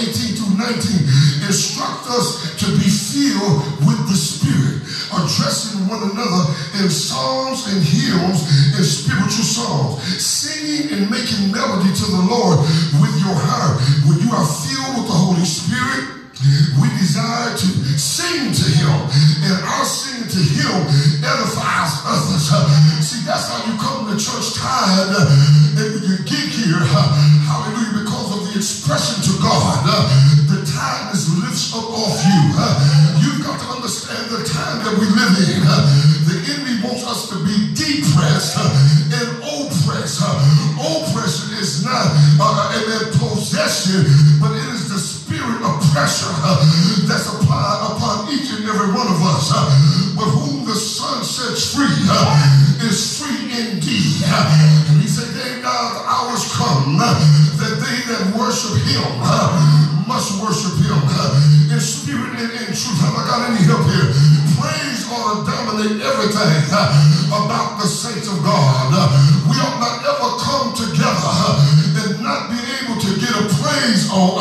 5:18-19 instruct us to be filled with the Spirit, addressing one another in psalms and hymns and spiritual songs, singing and making melody to the Lord with your heart. When you are filled with the Holy Spirit, we desire to sing to Him, and our singing to Him edifies others. See, that's how you come to church tired, and when you get here, hallelujah, because of the expression to God, the tiredness lifts up off you. You've got to understand the time that we live in. The enemy wants us to be depressed and oppressed. Oppression is not a possession, but it is the spirit of pressure that's applied upon each and every one of us. But whom the Son sets free is free indeed. And He said, "They now the hours come that they that worship Him must worship Him in spirit and in truth." Have I got any help here? Praise ought to dominate everything about the saints of God. We ought not ever come together and not be able to get a praise on,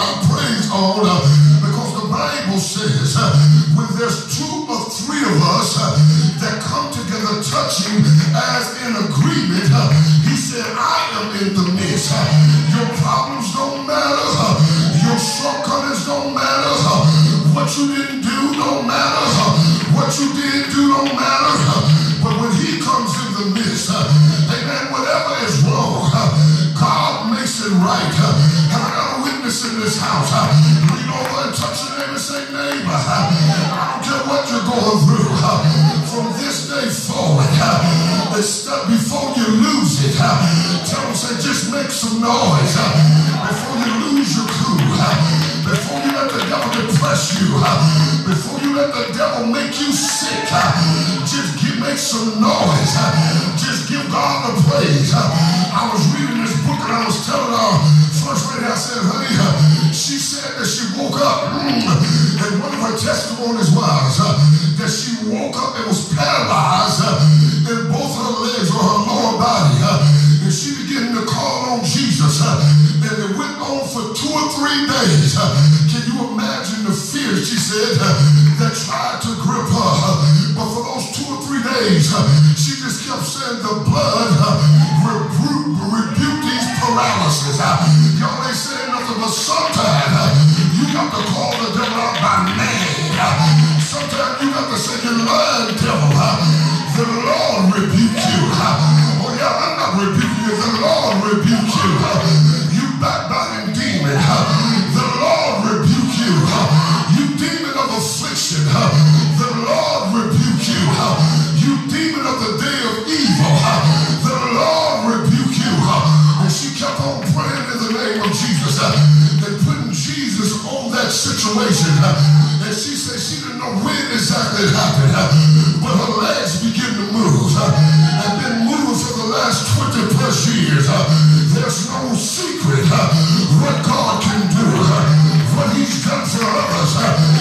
because the Bible says when there's 2 or 3 of us that come together touching as in agreement, He said, "I am in the midst." Your problems don't matter. Your shortcomings don't matter. What you didn't do don't matter. What you did do don't matter. But when He comes in the midst, amen, whatever is wrong, God makes it right. Have I got a witness in this house? Lean over and touch your neighbor and say, "Neighbor, I don't care what you're going through. From this day forward, before you lose it, tell them, say, just make some noise. Before you lose your cool, before you let the devil depress you, before you let the devil make you sick, just make some noise. Just give God the praise." I was reading this book and I was telling our First Lady, I said, "Honey, she said that she woke up and one of her testimonies was that she woke up and was paralyzed in both her legs or her lower body. And she began to call on Jesus. And it went on for 2 or 3 days. Can you imagine the fear, she said, that tried to grip her? But for those 2 or 3 days, she just kept saying the blood rebuke these paralysis. Y'all ain't saying nothing, but sometimes you got to call the devil out by name. Sometimes you got to say, you lying devil. The Lord rebuke you. Oh yeah, I'm not rebuking you. The Lord rebuke you. You backbiting demon. The Lord rebuke you. You demon of affliction. The Lord rebuke you. You demon of the day of evil. The Lord rebuke you. And she kept on praying in the name of Jesus and putting Jesus on that situation. And she said she didn't know when exactly it happened, but her legs began to move and been moving for the last 20 plus years. There's no secret what God can do, what he's done for others.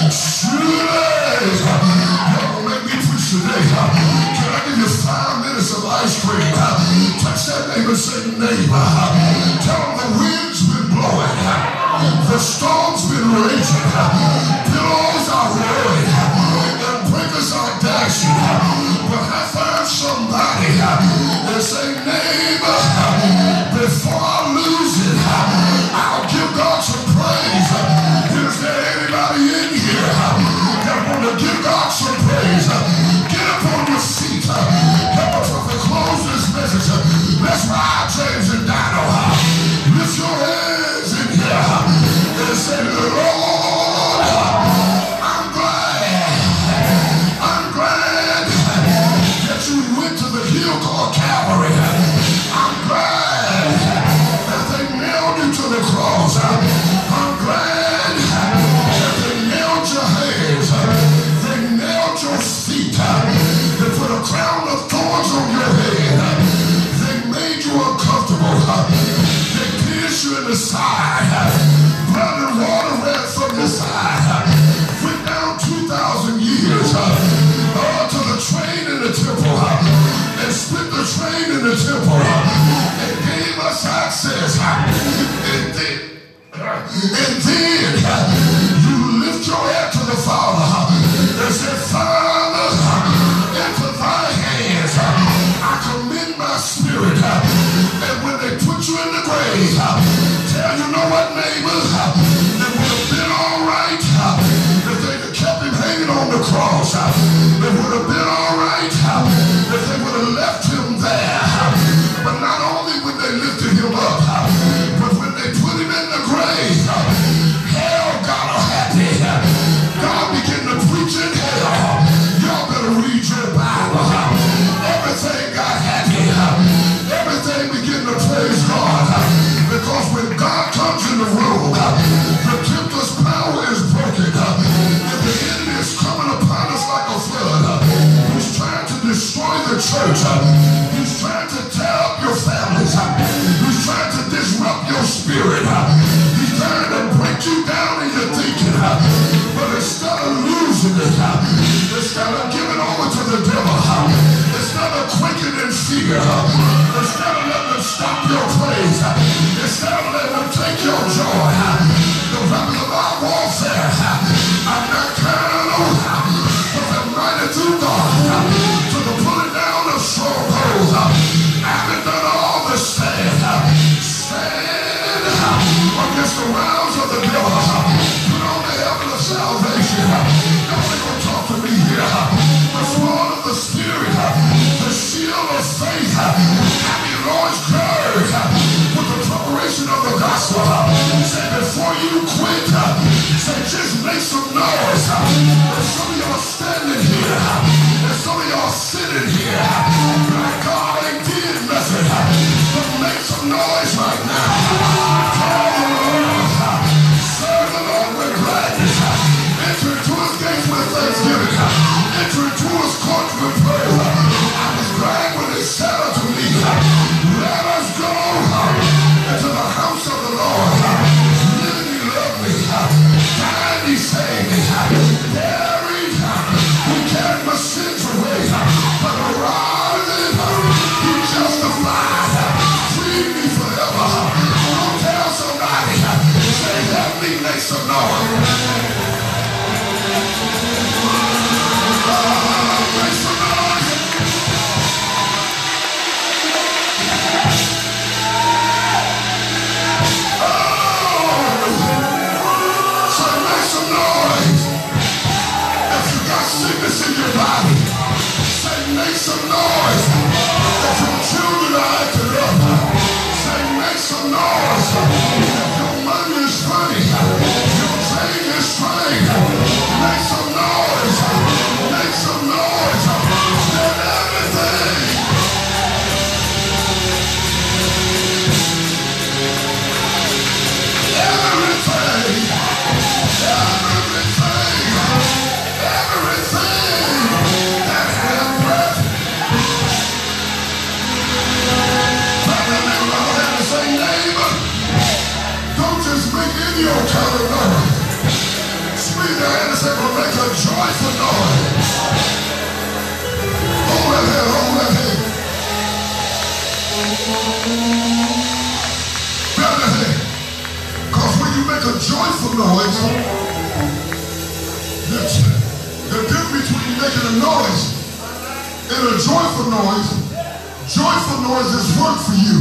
Surely, y'all make me preach today. Can I give you 5 minutes of ice cream? Touch that neighbor, say neighbor. Tell them the wind's been blowing, the storm's been raging, pillows are rolling, and breakers are dashing. But I find somebody and say, neighbor, before I lose it, I'll give God some praise. Is there anybody in here that want to give God some praise? Get up on your feet. Help us with the close this message. Let's ride James and Dino. Lift your hands in here and say, Lord, I'm glad that you went to the hill called Calvary. I'm glad that they nailed you to the cross. I'm glad that they nailed your hands. They nailed your feet. They put a crown of thorns on your head. They made you uncomfortable. They pierced you in the side. Blood and water ran from your side. Went down 2,000 years to the train in the temple and split the train in the temple and gave us access. And then you lift your head to the Father and say, Father, into thy hands I commend my spirit. And when they put you in the grave, tell you know what, neighbor, it would have been all right if they had kept him hanging on the cross. It would have been all right if they would have left him there. But not only would they lifted him up, but when they put him in the grave, hell got everything. Make some noise. Make some noise. Let everything. Everything. That's their breath. Say, neighbor, don't just make any old kind of noise. Squeeze your hand and say, well, make a joyful noise. Hold that head, hold that head. Grab that head. Because when you make a joyful noise, the difference between making a noise and a joyful noise is work for you.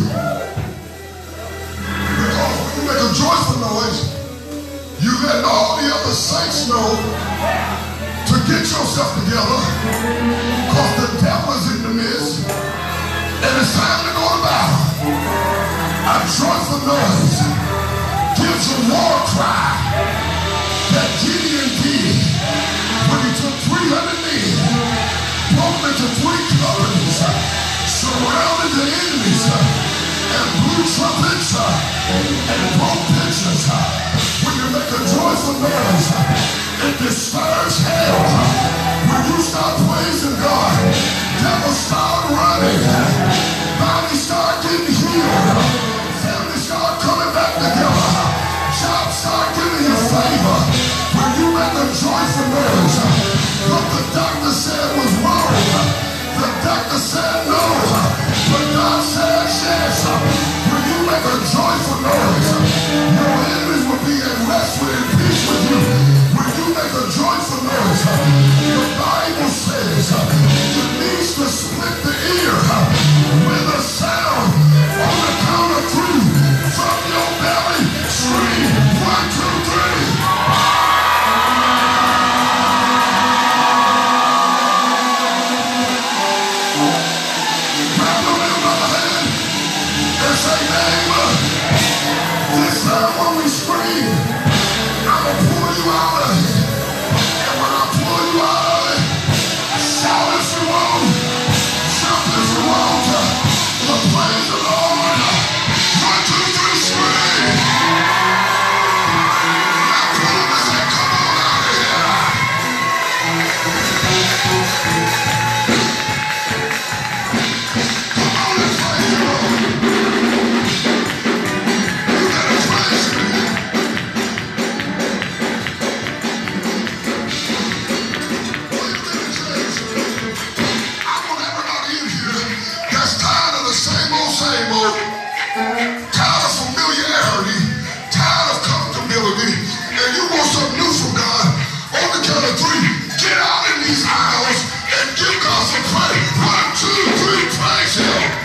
Because when you make a joyful noise, you let all the other saints know to get yourself together, because the devil is in the midst, and it's time to go to battle. A joyful noise gives a war cry that Gideon did when he took 300 men, broke them into 3 companies, surrounded the enemies, and blew trumpets and broke pitchers. When you make a joyful noise, it disturbs hell. When you start praising God, devils start running, bodies start getting healed, families start coming back together, jobs start giving you favor. When you make a joyful noise, what the doctor said was wrong, the doctor said no, but God said yes. When you make a joyful noise, your enemies will be at rest with and peace with you. When you make a joyful noise, the Bible says it needs to split the ear with a sound. On the count of 3, from your belly, scream 1, 2, 3. Say, neighbor, this time when we scream, I'm going to pull you out of it. And when I pull you out of it, shout if you want, jump if you want, but praise the Lord. 1, 2, 3, scream. Now pull him and say, come on out of here. Come on and praise the Lord. Tired of familiarity, tired of comfortability, and you want something new from God. On the count of 3, get out in these aisles and give God some praise. 1, 2, 3, praise Him.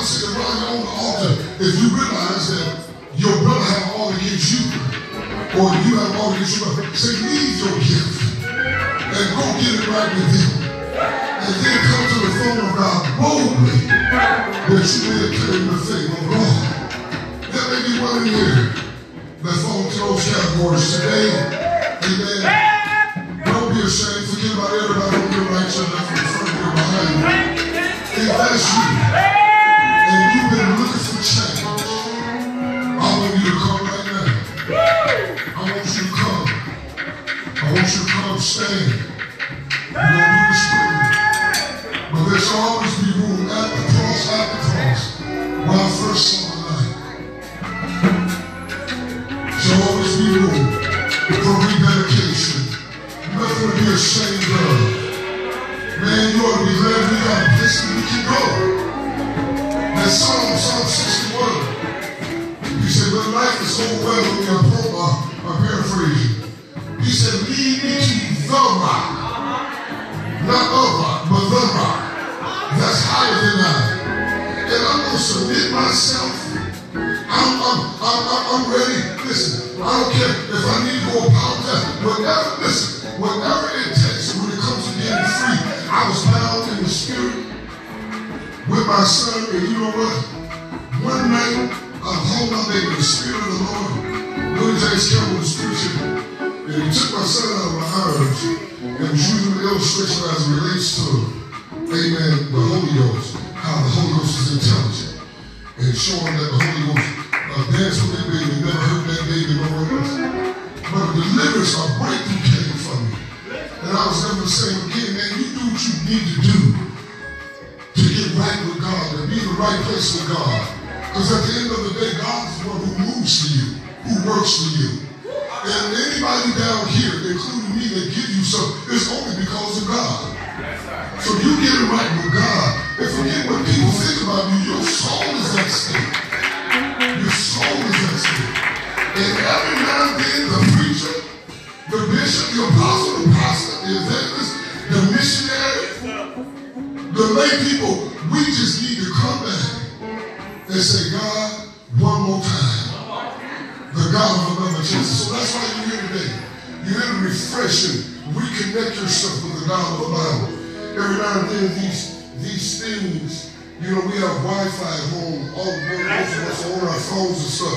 Bible said that while you're on the altar, if you realize that your brother have all against you, or you have all against your brother, say, leave your gift and go get it right with him. And then come to the throne of God boldly that you may obtain the favor of God. There may be one in here that fall into those categories today. Amen. Don't be ashamed. Forget about everybody on your right, your left, your front, your behind you. If that's you, and you've been looking for change, I want you to come right now. I want you to come. I want you to come stand. You're going to do this with me. But there shall always be room at the cross, when I first saw the light. Shall always be room for rededication. Nothing to be ashamed of. Man, you ought to be glad we got a place that we can go. That Psalm 61. He said, when life is overwhelming, I'm paraphrasing. He said, lead me to the rock. Not a rock, but the rock. That's higher than I. And I'm going to submit myself. I'm ready. Listen, I don't care if I need to go apologize. Whatever it takes when it comes to getting free. I was bound in the spirit with my son, and you know what? One night, I'm home, I'm in the spirit of the Lord. Willie James Campbell was preaching, and he took my son out of my arms and was using the illustration as it relates to, amen, the Holy Ghost, how the Holy Ghost is intelligent, and showing that the Holy Ghost danced with that baby, never hurt that baby, no one else. But a deliverance, a breakthrough came from me. And I was never saying again, man, you do what you need to do to get right with God, to be in the right place with God. Because at the end of the day, God is the one who moves for you, who works for you. And anybody down here, including me, that gives you something, it's only because of God. So you get it right with God. And forget what people think about you. Your soul is at stake. Your soul is at stake. And every now and then, the preacher, the bishop, the apostle, the pastor, the evangelist, the missionary, the lay people, we just need to come back and say, God, one more time. The God of another chance. So that's why you're here today. You're here to refresh and reconnect yourself with the God of the Bible. Every now and then, these things, you know, we have Wi-Fi at home, all the most of us are on our phones and stuff.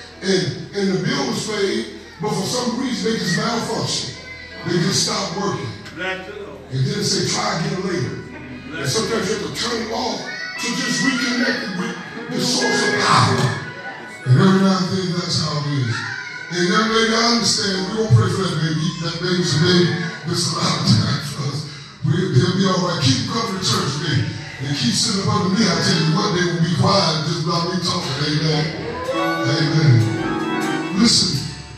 And the bill was paid, but for some reason they just malfunction. They just stop working. And then say, try again later. And sometimes you have to turn it off to just reconnect it with the source of power. And every now and then, that's how it is. And young lady, I understand, we won't pray for that baby. That baby's a baby. There's a lot of time for us. They'll be all right. Keep coming to church, baby. And keep sitting up under me. I tell you what, they will be quiet just about me talking. Amen. Amen. Listen.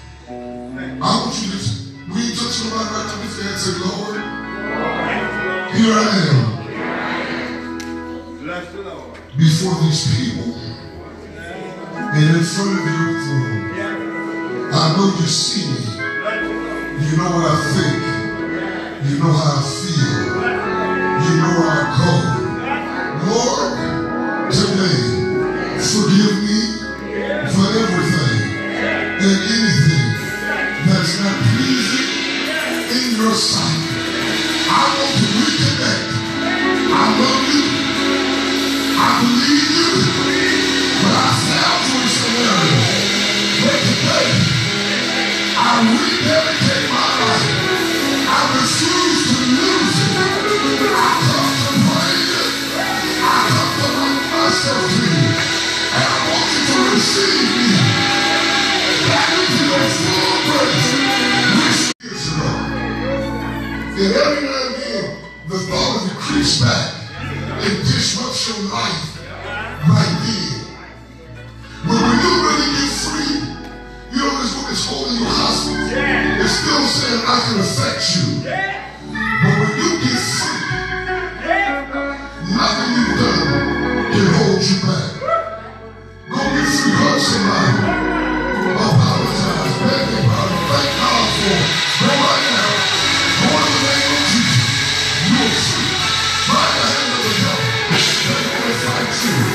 I want you to listen. We ain't touching nobody right now. Lift your hand and say, Lord, here I am. Bless the Lord. Before these people. And in front of your throne. I know you see me. You know what I think. You know how I feel. You know where I go. Lord, today, forgive me for everything and anything that's not pleasing in your sight. I want to reconnect. I love you. I believe you. But I fell through some areas. But today, I rededicate my life. I refuse to lose it. I come to praise it. I come to love myself to you. And I want you to receive me back into your full grace. Years ago. And every now and then, the thought of it creeps back and disrupts your life right then. When you really get free, you know this book is holding you hostage. It's still saying I can affect you. But when you get free, nothing you've done can hold you back. Go get free, hug somebody. Apologize, beg him about it. Thank God for it. Go right now. Go in the name of Jesus. You are free. By the hand of the devil. They want to fight you.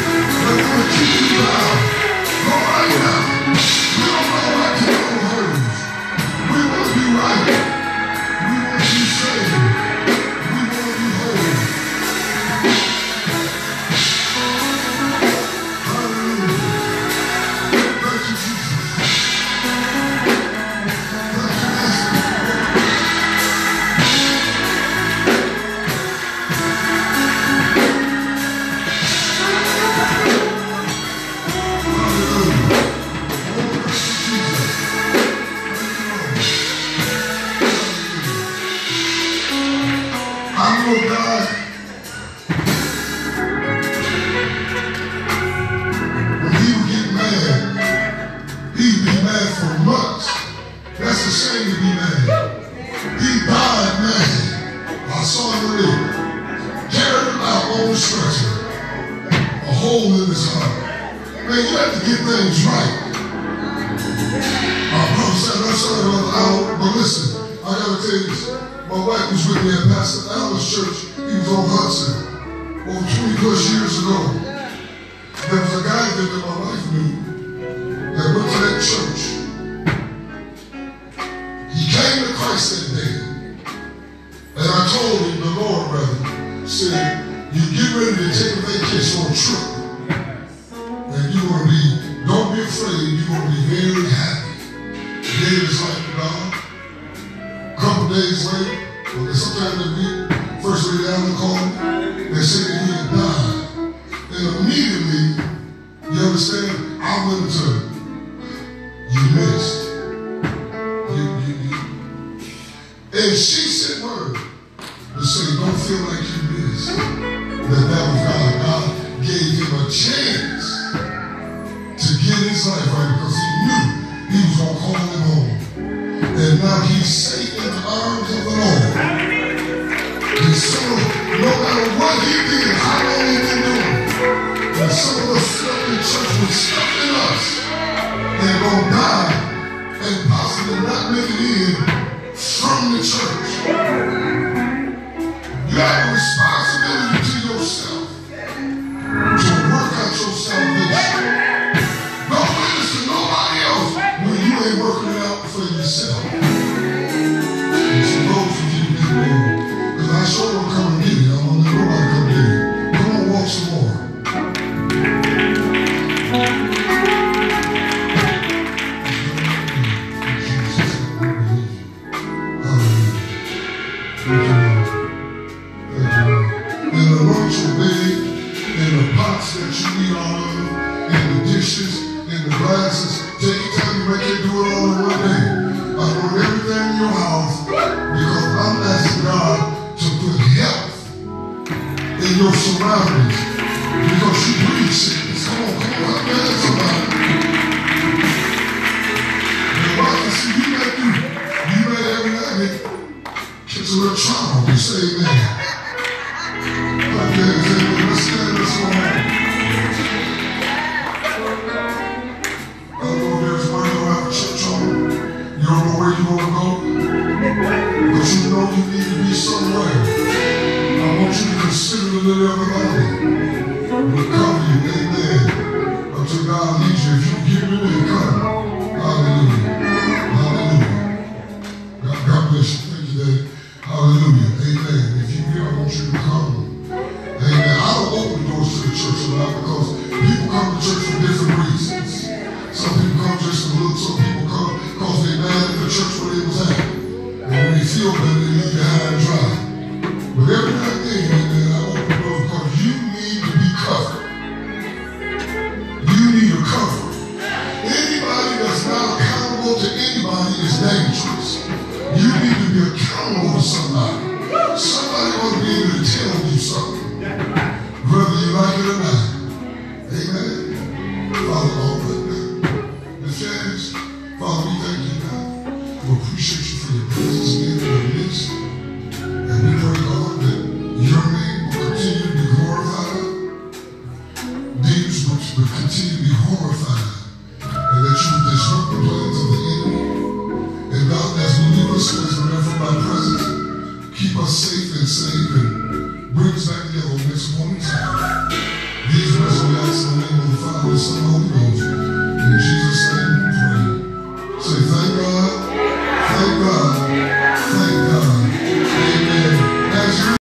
Anybody that's not accountable to anybody is dangerous.